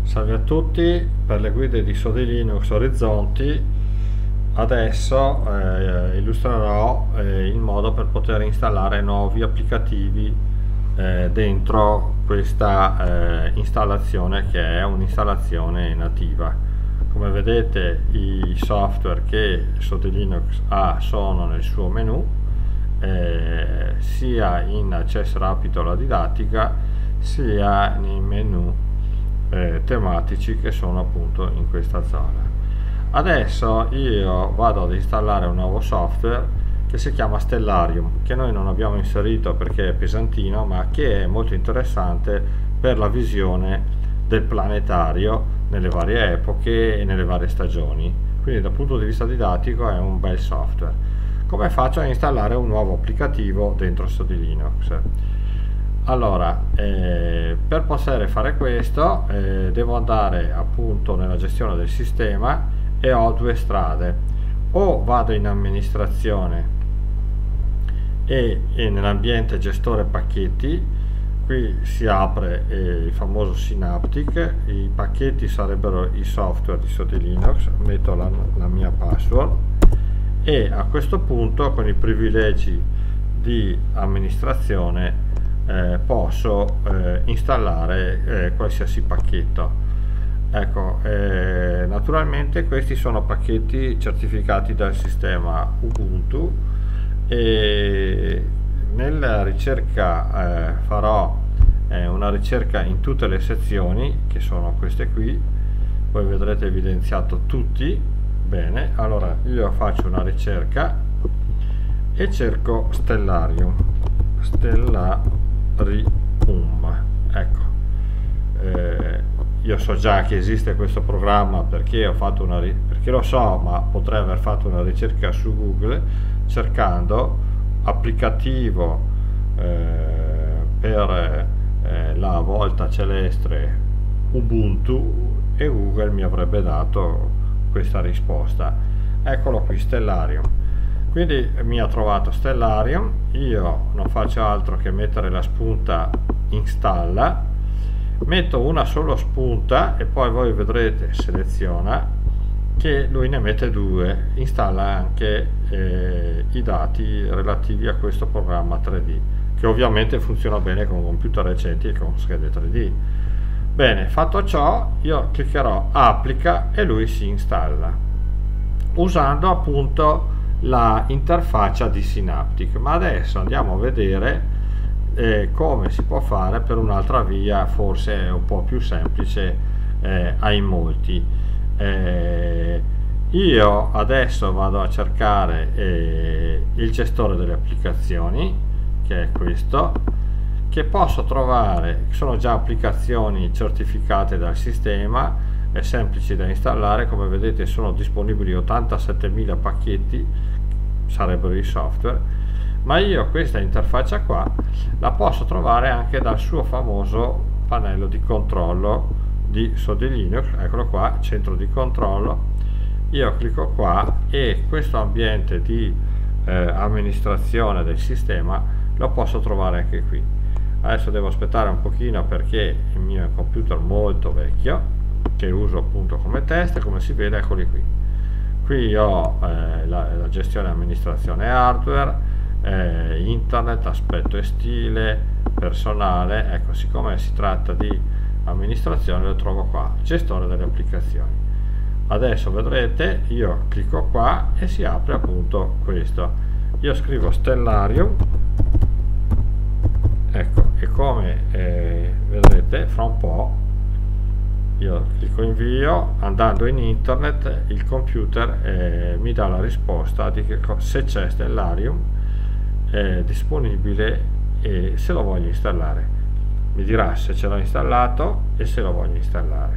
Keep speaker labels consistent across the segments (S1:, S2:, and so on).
S1: Salve a tutti, per le guide di Sodi Linux Orizzonti adesso illustrerò il modo per poter installare nuovi applicativi dentro questa installazione, che è un'installazione nativa. Come vedete, i software che Sodi Linux ha sono nel suo menu, sia in accesso rapido alla didattica sia nei menu tematici che sono appunto in questa zona. Adesso io vado ad installare un nuovo software che si chiama Stellarium, che noi non abbiamo inserito perché è pesantino, ma che è molto interessante per la visione del planetario nelle varie epoche e nelle varie stagioni. Quindi dal punto di vista didattico è un bel software. Come faccio a installare un nuovo applicativo dentro Sodi Linux? Allora, per poter fare questo devo andare appunto nella gestione del sistema e ho due strade: o vado in amministrazione e nell'ambiente gestore pacchetti, qui si apre il famoso Synaptic, i pacchetti sarebbero i software di Sodi Linux, metto la mia password e a questo punto con i privilegi di amministrazione posso installare qualsiasi pacchetto. Ecco, naturalmente questi sono pacchetti certificati dal sistema Ubuntu, e nella ricerca farò una ricerca in tutte le sezioni, che sono queste qui, voi vedrete evidenziato tutti. Bene, allora io faccio una ricerca e cerco Stellarium. Ecco, io so già che esiste questo programma perché ho fatto perché lo so, ma potrei aver fatto una ricerca su Google cercando applicativo per la volta celeste Ubuntu, e Google mi avrebbe dato questa risposta. Eccolo qui, Stellarium. Quindi mi ha trovato Stellarium, io non faccio altro che mettere la spunta installa, metto una sola spunta e poi voi vedrete, seleziona, che lui ne mette due, installa anche i dati relativi a questo programma 3D, che ovviamente funziona bene con computer recenti e con schede 3D. Bene, fatto ciò io cliccherò applica e lui si installa usando appunto la interfaccia di Synaptic. Ma adesso andiamo a vedere come si può fare per un'altra via, forse un po' più semplice ai molti. Io adesso vado a cercare il gestore delle applicazioni, che è questo, che posso trovare, sono già applicazioni certificate dal sistema, è semplice da installare. Come vedete sono disponibili 87.000 pacchetti, sarebbero i software, ma io questa interfaccia qua la posso trovare anche dal suo famoso pannello di controllo di Sodi Linux. Eccolo qua, centro di controllo. Io clicco qua e questo ambiente di amministrazione del sistema lo posso trovare anche qui. Adesso devo aspettare un pochino perché il mio è un computer molto vecchio che uso appunto come test. Come si vede, eccoli qui. Qui ho la gestione e amministrazione hardware, internet, aspetto e stile, personale. Ecco, siccome si tratta di amministrazione lo trovo qua, gestore delle applicazioni. Adesso vedrete, io clicco qua e si apre appunto questo. Io scrivo Stellarium, ecco, e come vedrete fra un po' io clicco invio, andando in internet il computer mi dà la risposta di che se c'è Stellarium disponibile e se lo voglio installare. Mi dirà se ce l'ho installato e se lo voglio installare.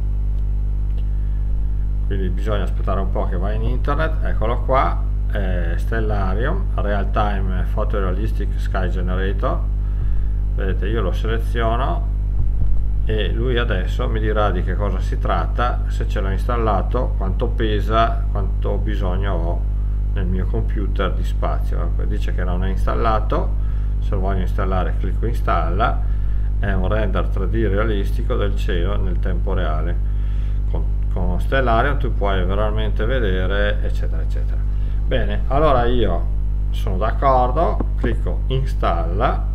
S1: Quindi bisogna aspettare un po' che va in internet. Eccolo qua, Stellarium Real Time Photorealistic Sky Generator. Vedete, io lo seleziono e lui adesso mi dirà di che cosa si tratta, se ce l'ho installato, quanto pesa, quanto bisogno ho nel mio computer di spazio. Dice che non è installato, se lo voglio installare clicco installa è un render 3D realistico del cielo nel tempo reale. Con Stellarium tu puoi veramente vedere, eccetera eccetera. Bene, allora io sono d'accordo, clicco installa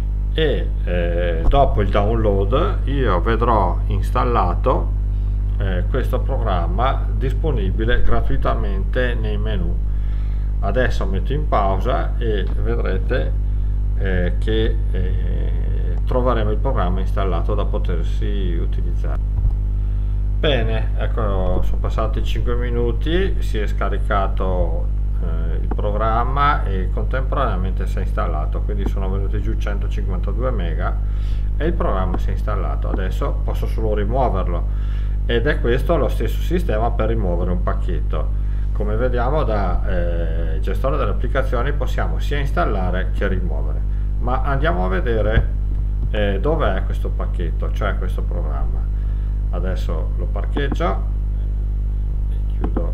S1: e dopo il download io vedrò installato questo programma disponibile gratuitamente nei menu. Adesso metto in pausa e vedrete che troveremo il programma installato da potersi utilizzare. Bene, ecco, sono passati 5 minuti, si è scaricato il programma e contemporaneamente si è installato, quindi sono venuti giù 152 mega e il programma si è installato. Adesso posso solo rimuoverlo ed è questo lo stesso sistema per rimuovere un pacchetto. Come vediamo da gestore delle applicazioni possiamo sia installare che rimuovere, ma andiamo a vedere dov'è questo pacchetto, cioè questo programma. Adesso lo parcheggio e chiudo.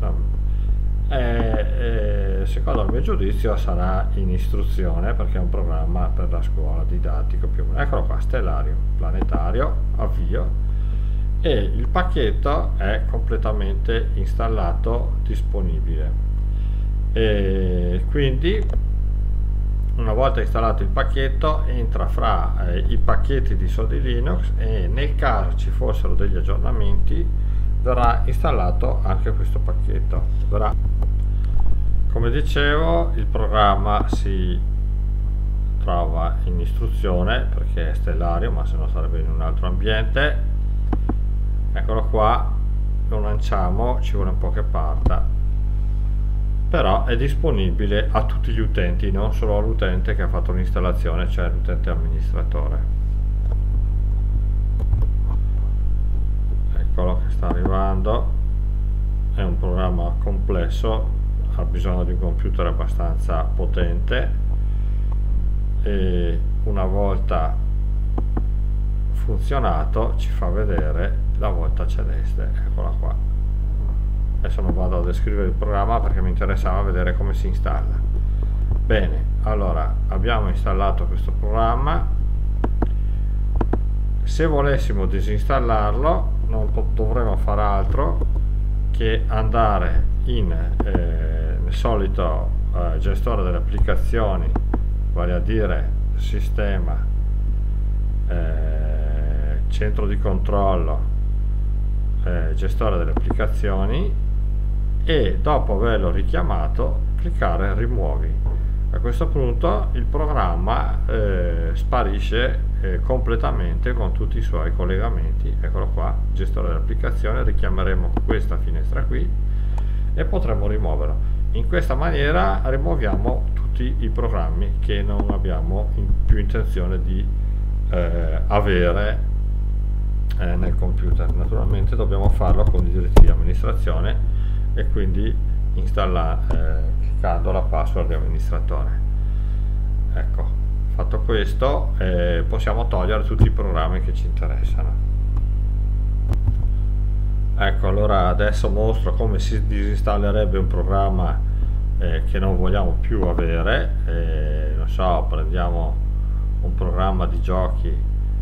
S1: Secondo il mio giudizio sarà in istruzione perché è un programma per la scuola didattico più o meno. Eccolo qua, Stellarium planetario, avvio, e il pacchetto è completamente installato, disponibile, e quindi una volta installato il pacchetto entra fra i pacchetti di SODI Linux e nel caso ci fossero degli aggiornamenti verrà installato anche questo pacchetto. Come dicevo, il programma si trova in istruzione perché è Stellarium, ma se no sarebbe in un altro ambiente. Eccolo qua, lo lanciamo, ci vuole un po' che parta, però è disponibile a tutti gli utenti, non solo all'utente che ha fatto l'installazione, cioè l'utente amministratore. Eccolo che sta arrivando, è un programma complesso, ha bisogno di un computer abbastanza potente e una volta funzionato ci fa vedere la volta celeste, eccola qua. Adesso non vado a descrivere il programma perché mi interessava vedere come si installa. Bene, allora abbiamo installato questo programma. Se volessimo disinstallarlo non dovremo fare altro che andare nel solito gestore delle applicazioni, vale a dire sistema, centro di controllo, gestore delle applicazioni, e dopo averlo richiamato cliccare rimuovi. A questo punto il programma sparisce completamente con tutti i suoi collegamenti. Eccolo qua, gestore dell'applicazione, richiameremo questa finestra qui e potremo rimuoverlo. In questa maniera rimuoviamo tutti i programmi che non abbiamo più intenzione di avere nel computer. Naturalmente dobbiamo farlo con i diritti di amministrazione e quindi cliccando la password di amministratore. Ecco, fatto questo possiamo togliere tutti i programmi che ci interessano. Ecco, allora adesso mostro come si disinstallerebbe un programma che non vogliamo più avere. Non so, prendiamo un programma di giochi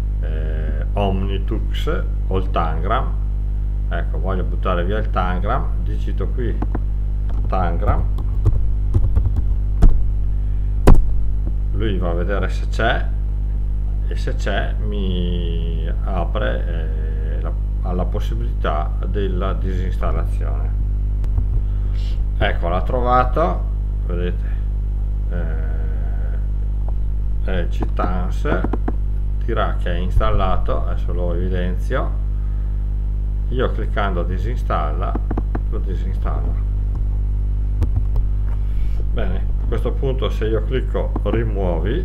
S1: Omnitux o il Tangram. Ecco, voglio buttare via il Tangram, digito qui Tangram, lui va a vedere se c'è e se c'è mi apre alla possibilità della disinstallazione. Ecco, l'ha trovato, vedete, GTANS dirà che è installato, adesso lo evidenzio. Io cliccando disinstalla lo disinstallo. Bene, a questo punto se io clicco rimuovi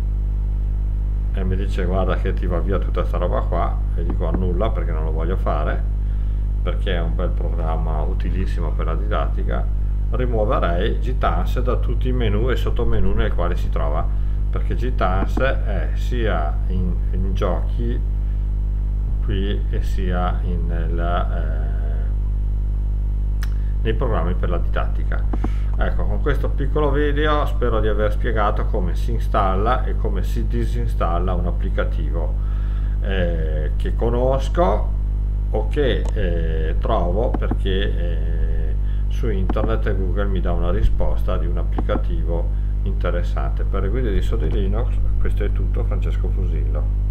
S1: e mi dice guarda che ti va via tutta sta roba qua, e dico annulla perché non lo voglio fare, perché è un bel programma utilissimo per la didattica, rimuoverei GTANS da tutti i menu e sottomenu nel quale si trova, perché GTANS è sia in giochi qui e sia nei programmi per la didattica. Ecco, con questo piccolo video spero di aver spiegato come si installa e come si disinstalla un applicativo che conosco o che trovo perché su internet Google mi dà una risposta di un applicativo interessante. Per le guide di Sodi Linux questo è tutto. Francesco Fusillo.